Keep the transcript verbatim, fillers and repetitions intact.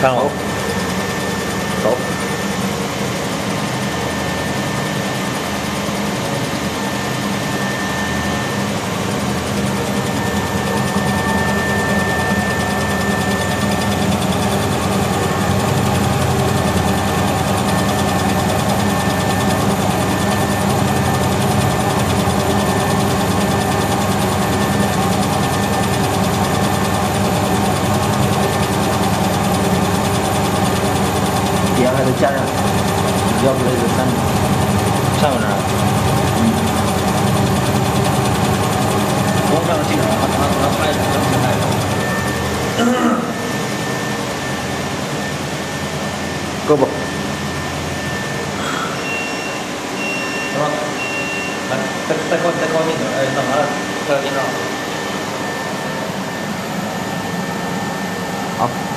看了吗？ 走。底下还得加上，要不然就三米。 上面这儿。 嗯。光上基本上它它它拍整体拍的。胳膊。是吧？来，再再靠再靠近点，哎，干嘛了？快点进账。好。